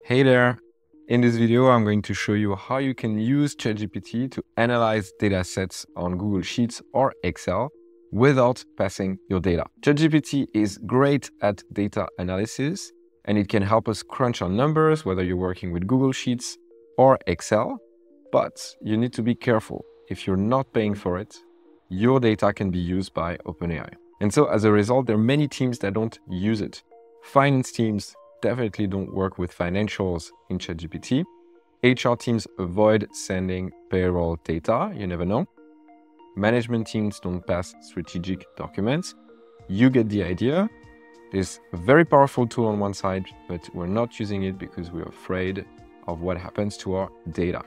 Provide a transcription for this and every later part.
Hey there! In this video, I'm going to show you how you can use ChatGPT to analyze data sets on Google Sheets or Excel without passing your data. ChatGPT is great at data analysis and it can help us crunch on numbers, whether you're working with Google Sheets or Excel, but you need to be careful. If you're not paying for it, your data can be used by OpenAI. And so as a result, there are many teams that don't use it. Finance teams definitely don't work with financials in ChatGPT. HR teams avoid sending payroll data, you never know. Management teams don't pass strategic documents. You get the idea. It's a very powerful tool on one side, but we're not using it because we're afraid of what happens to our data.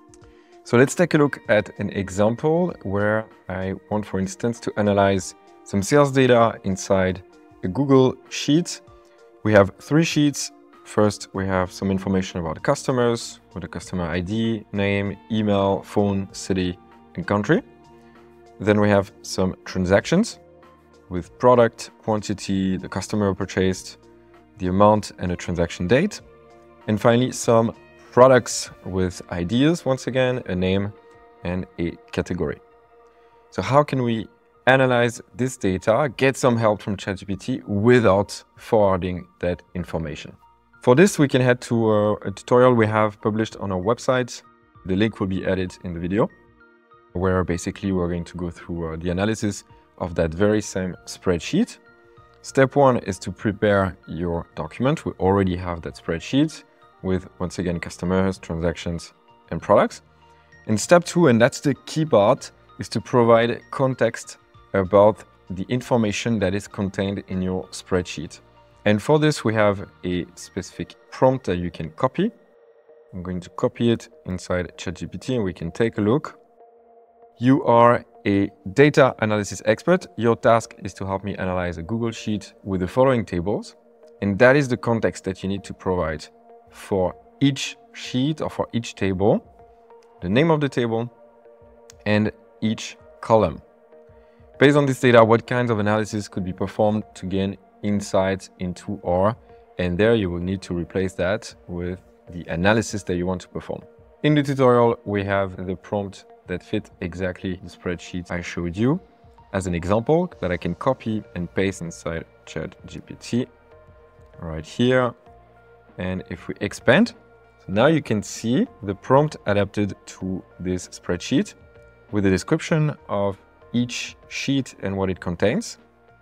So let's take a look at an example where I want, for instance, to analyze some sales data inside a Google Sheet. We have 3 sheets. First, we have some information about customers with a customer ID, name, email, phone, city, and country. Then we have some transactions with product, quantity, the customer purchased, the amount, and a transaction date. And finally, some products with ideas, once again, a name and a category. So how can we analyze this data, get some help from ChatGPT without forwarding that information? For this, we can head to a tutorial we have published on our website. The link will be added in the video, where basically we're going to go through the analysis of that very same spreadsheet. Step 1 is to prepare your document. We already have that spreadsheet with, once again, customers, transactions, and products. And step 2, and that's the key part, is to provide context about the information that is contained in your spreadsheet. And for this, we have a specific prompt that you can copy. I'm going to copy it inside ChatGPT and we can take a look. You are a data analysis expert. Your task is to help me analyze a Google Sheet with the following tables. And that is the context that you need to provide for each sheet or for each table, the name of the table, and each column. Based on this data, what kinds of analysis could be performed to gain insights into R? And there you will need to replace that with the analysis that you want to perform. In the tutorial, we have the prompt that fit exactly the spreadsheet I showed you as an example that I can copy and paste inside ChatGPT right here. And if we expand, so now you can see the prompt adapted to this spreadsheet with a description of each sheet and what it contains.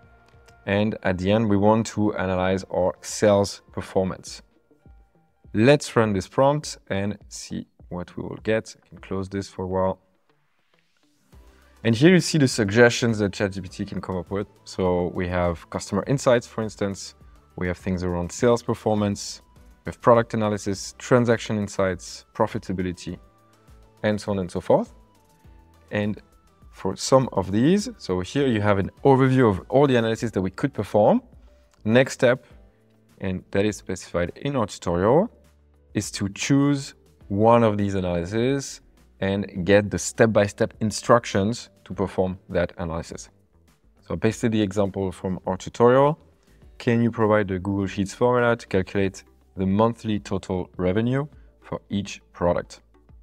And at the end, we want to analyze our sales performance. Let's run this prompt and see what we will get. I can close this for a while. And here you see the suggestions that ChatGPT can come up with. So we have customer insights, for instance. We have things around sales performance. We have product analysis, transaction insights, profitability, and so on and so forth. And for some of these, so here you have an overview of all the analysis that we could perform. Next step, and that is specified in our tutorial, is to choose one of these analyses and get the step-by-step instructions to perform that analysis. So I pasted the example from our tutorial. Can you provide the Google Sheets formula to calculate the monthly total revenue for each product?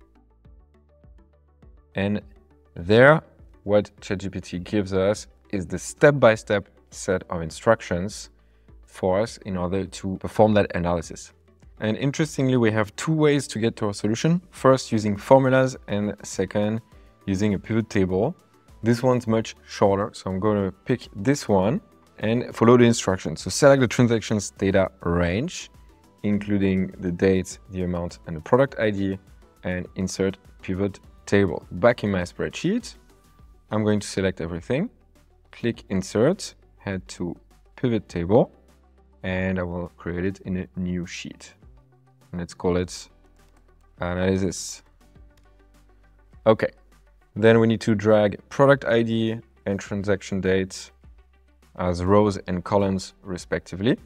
And there, what ChatGPT gives us is the step-by-step set of instructions for us in order to perform that analysis. And interestingly, we have 2 ways to get to our solution. First, using formulas, and second, using a pivot table. This one's much shorter, so I'm going to pick this one and follow the instructions. So select the transactions data range, including the date, the amount, and the product ID, and insert pivot table. Back in my spreadsheet, I'm going to select everything, click insert, head to pivot table, and I will create it in a new sheet. And let's call it analysis. Okay, then we need to drag product ID and transaction date as rows and columns respectively.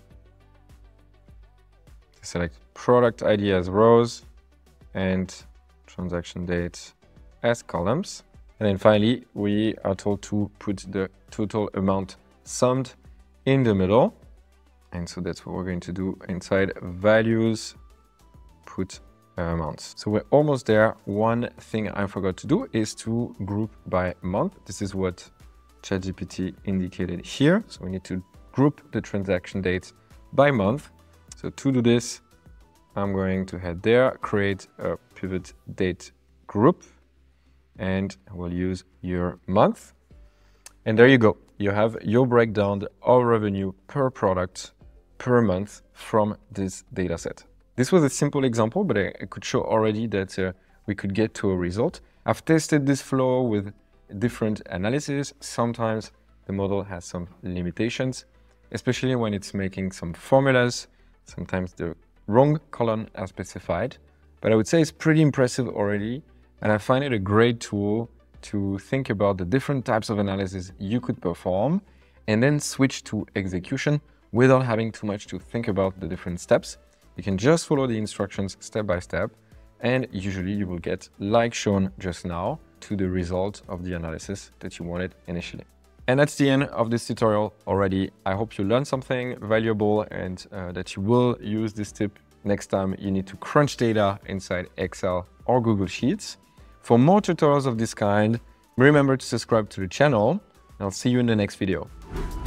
Select product ID as rows and transaction date as columns. And then finally, we are told to put the total amount summed in the middle. And so that's what we're going to do inside values input amounts. So we're almost there. One thing I forgot to do is to group by month. This is what ChatGPT indicated here. So we need to group the transaction dates by month. So to do this, I'm going to head there, create a pivot date group, and we'll use year month. And there you go. You have your breakdown of revenue per product per month from this data set. This was a simple example, but I could show already that we could get to a result. I've tested this flow with different analysis. Sometimes the model has some limitations, especially when it's making some formulas. Sometimes the wrong column are specified, but I would say it's pretty impressive already. And I find it a great tool to think about the different types of analysis you could perform and then switch to execution without having too much to think about the different steps. You can just follow the instructions step by step, and usually you will get, like shown just now, to the result of the analysis that you wanted initially. And that's the end of this tutorial already. I hope you learned something valuable and that you will use this tip next time you need to crunch data inside Excel or Google Sheets. For more tutorials of this kind, remember to subscribe to the channel, and I'll see you in the next video.